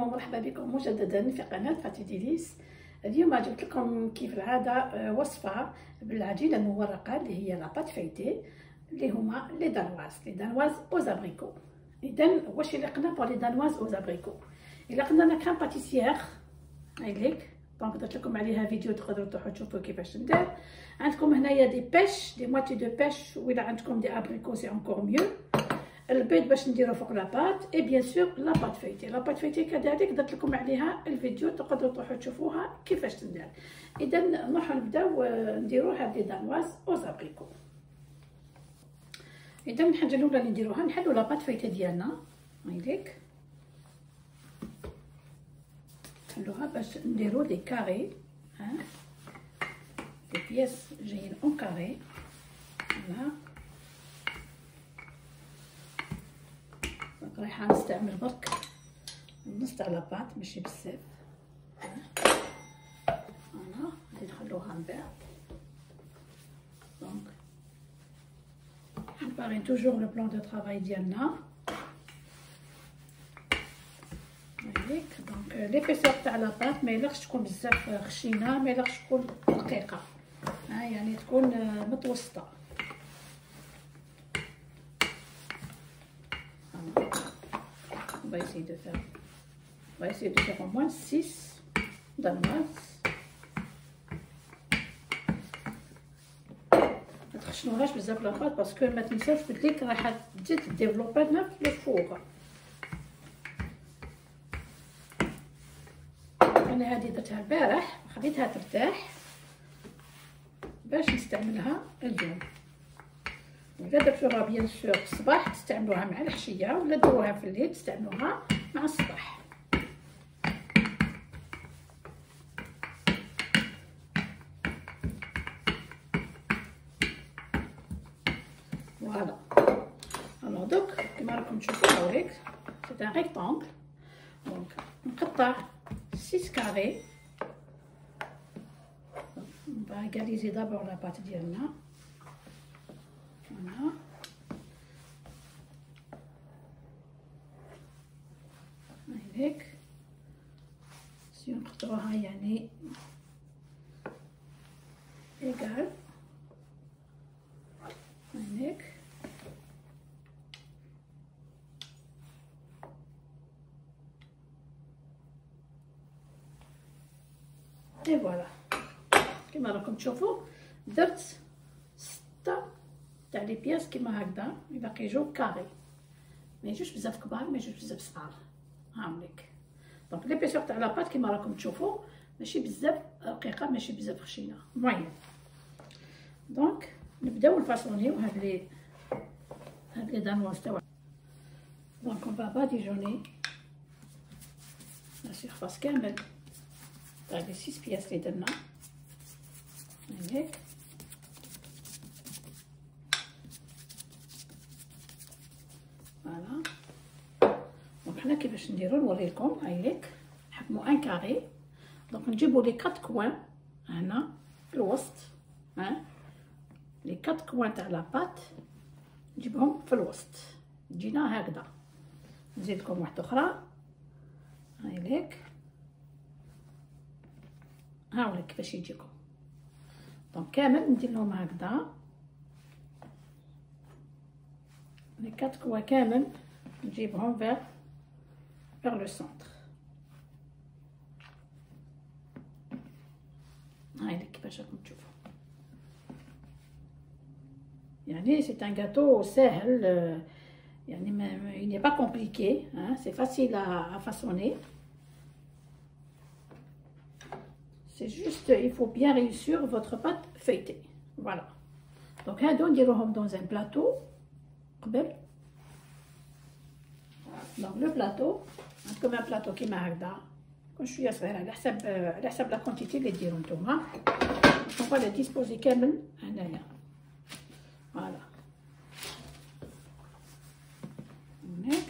ومرحبا بكم مجددا في قناة فاتي ديليس. اليوم جبت لكم كيف العادة وصفة بالعجينة المورقة اللي هي لاباط فايتي اللي هما لي دانواز اوز ابريكو. اذا واش اللي قلنا بور لي دانواز اوز ابريكو؟ الا قلنا لا كريم باتيسيير هايليك دونك درت لكم عليها فيديو تقدروا تروحوا تشوفوا كيفاش ندير. عندكم هنايا دي بيش دي موتي دو بيش، ولا عندكم دي ابريكو سي انكور ميو. البيض باش نديرو فوق لاباط اي بيان سور لاباط فايتي. لاباط فايتي كذلك درت لكم عليها الفيديو تقدروا تروحوا تشوفوها كيفاش تندير. اذا نروحوا نبداو نديرو هاد لي دانواز اوز ابريكو. اذا الحاجه الاولى اللي نديروها نحلو لاباط فايتي ديالنا هايليك، نحلوها باش نديرو دي كاري دي بياس جايين اون كاري. فوالا رايحه نستعمل برك نص تاع لاباط ماشي بزاف. فوالا غادي نخلوها من بعد. دونك نباري توجور لو بلان دو طرافاي ديالنا هايليك. دونك ليبيسور تاع لاباط ما يليقش تكون بزاف خشينه، ما يليقش تكون رقيقه، يعني تكون متوسطه. On va essayer de faire au moins 6 danoises. ما تخشنوهاش بزاف لاباط باسكو ما تنساوش قلت لك راح تزيد ديفلوبي لنا في الفوغ. انا هذه درتها البارح وخليتها ترتاح باش نستعملها اليوم. ولا درتوها بيان سور الصباح تستعملوها مع العشيه، ولا ديروها في الليل تستعملوها مع الصباح. فوالا الوغ دوك كيما راكم تشوفوا هاوليك سي ان ريكتانغل. دونك نقطع 6 كاري. نغاليزي دابور لاباط ديالنا. فوالا هايليك سي نقطعوها يعني ايغال هايليك. اي فوالا كيما راكم تشوفوا درت 6 تاع لي بياس كيما هكذا، باقي يجيو كاري، ما يجوش بزاف كبار ما يجوش بزاف صغار. هاوليك دونك ليبيسور تاع لاباط كيما راكم تشوفوا ماشي بزاف رقيقه ماشي بزاف خشينه، موين. دونك نبداو نفاصونيو هاد لي دانواز تاعنا. دونك اون با باديجوني لا سيرفاس كامل تاع لي 6 بياس اللي درنا هاك. فوالا دونك حنا كيفاش نديرو نوريلكم هايليك. نحكمو ان كاري. دونك نجيبو لي 4 كوان هنا في الوسط، لي 4 كوان تاع لاباط نجيبهم في الوسط، تجينا هكذا. نزيد لكم واحده اخرى هايليك. هاوليك كيفاش يجيكم. دونك كامل ندير لهم هكذا لي 4 كوان كامل نجيبهم vers le centre. هايليك كيفاش راكم تشوفوا. يعني سي ان غاتو ساهل، يعني ما il n'est pas compliqué, c'est facile à façonner. C'est juste il faut bien réussir votre pâte feuilletée. Voilà. Donc هادو نديروهم dans un plateau قبل. دونك لو بلاطو عندكم ان بلاطو كيما هكذا يكون شويه صغير على حسب لا كونتيتي اللي ديرو نتوما. دونك فوالا ديسبوزي كامل هنايا. فوالا هناك.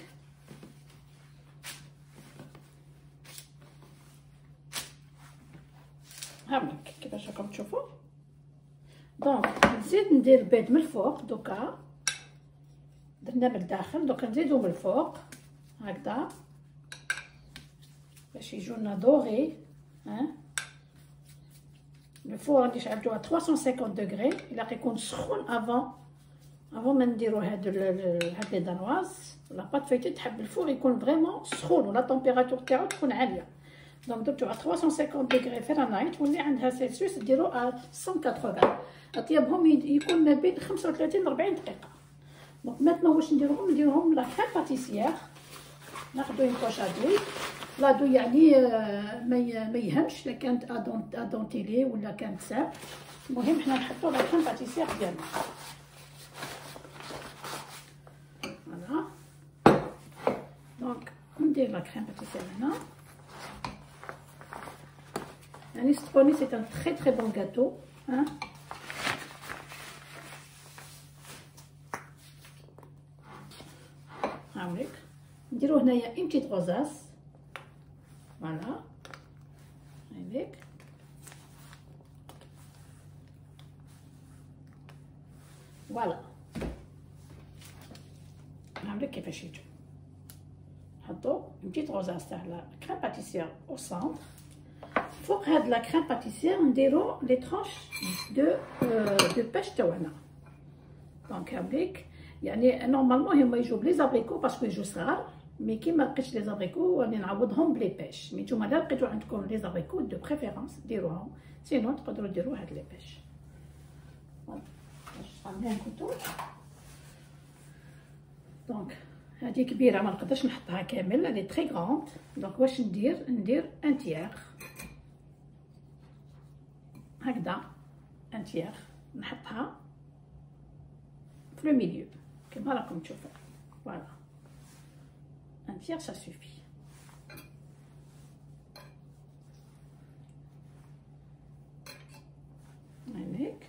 هاوليك كيفاش راكم تشوفوا. دونك نزيد ندير البيض من الفوق. دوكا درنا من الداخل، دوكا نزيدو من الفوق هكذا. باش يجونا دوغي. لو فور غادي نشعلو 350 دوغري، الا كيكون سخون افون ما نديرو هاد لي دانواز. لاباط فايتي تحب الفور يكون فريمون سخون ولا طومبيراتور تاعو تكون عاليه. دونك درتو على 350 دوغري فرنايت، واللي عندها سيلسيوس ديرو على 180. اطيبهم يكون ما بين 35 ل 40 دقيقه. دونك ماتنو واش نديروهم لا كريم باتيسيير. ناخدو اون بوش ادوي، لادو يعني ما يهمش الا كانت ادونتيلي ولا كانت ساب. المهم حنا نحطو لا كريم باتيسيير ديالنا. فوالا دونك ندير لا كريم باتيسيير هنا. يعني ستوني سي ان تري بون غاتو. هاوليك نديرو هنايا اون بتيت غوزاس. فوالا هاذيك. فوالا هاوليك كيفاش يجو. نحطو اون بتيت غوزاس تاع لا كريم باتيسيير او سونتر. فوق هاد لا كريم باتيسيير نديرو لي ترونش دو باش تاعنا. دونك هاوليك يعني نورمالمون هما يجوا بلي زابريكو باسكو يجوا صغار، مي كي ما لقيتش لي زابريكو راني نعوضهم بلي بيش. مي نتوما لا لقيتو عندكم لي زابريكو دو بريفيرونس ديروهم، سينو تقدروا ديروا هاد لي بيش. باش نكوتو. دونك هادي كبيره ما نقدرش نحطها كامل، هادي تري غروند. دونك واش ندير ان تيير هكذا، ان تيير نحطها في لو ميليو كما راكم تشوفوا. فوالا ان تيير سا سوفي. هناك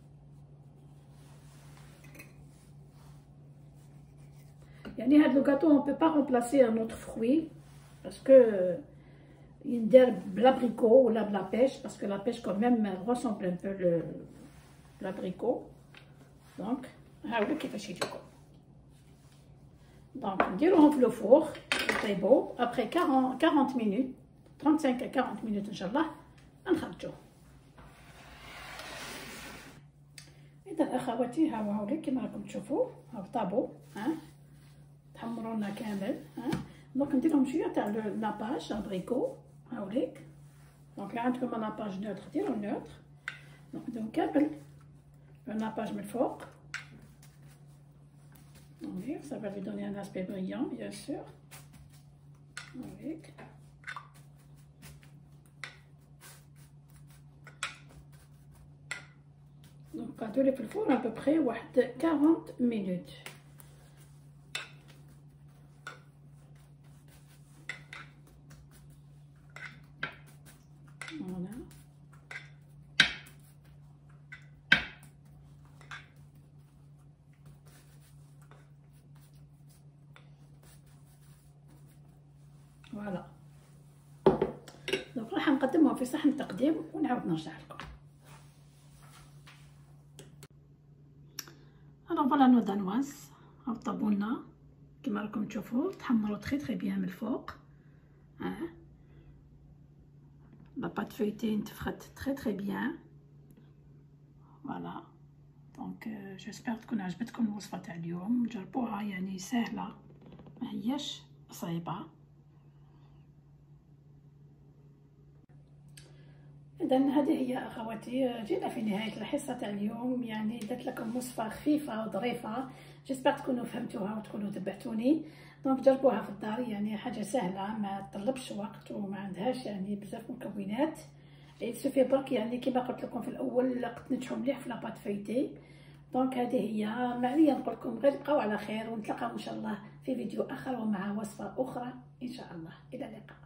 يعني هاد لو غاتو اون بو با رومبلاسي ان اوتر فروي باسكو يندير بلابريكو ولا بلا بيش، باسكو لا بيش كون ميم ريسومبل ان بو لابريكو. دونك هاولو كيفاش يجيكم. دونك نديروهم في لو فور يطيبو ابري 40 مينوت، 35 à 40 مينوت ان شاء الله نخرجوه. اذا اخواتي هاولي كيما راكم تشوفوا هاو طابو. تحمروا لنا كامل. دونك نديرهم شويه تاع لاباج ابريكو هاوليك. دونك لا عندكم لاباج نوتر ديروا نوتر. دونك نديرو كامل لاباج من الفوق. Oui, ça va lui donner un aspect brillant, bien sûr. Avec. Donc, on va le four à peu près 40 minutes. Voilà. فوالا دونك راح نقدمهم في صحن تقديم ونعاود نرجع لكم. الوغ فوالا نو دانواز هاو طابو لنا كيما راكم تشوفوا تحمروا تري بيان من الفوق. لا بات فويتي انتفخت تري بيان. فوالا دونك جيسبر تكون عجبتكم الوصفه تاع اليوم. جربوها يعني سهله ما هياش صعيبه. إذا هذه هي أخواتي، جينا في نهاية الحصة تاع اليوم. يعني درت لكم وصفة خفيفة وظريفة، جيسبر تكونوا فهمتوها وتكونوا تبعتوني. دونك جربوها في الدار، يعني حاجة سهلة ما تطلبش وقت وما عندهاش يعني بزاف مكونات. يسوفي برك يعني كما قلت لكم في الأول تنجحوا مليح في لاباط فايتي. دونك هذه هي ما عليا نقول لكم غير بقاو على خير، ونتلاقاو إن شاء الله في فيديو آخر ومع وصفة أخرى إن شاء الله. إلى اللقاء.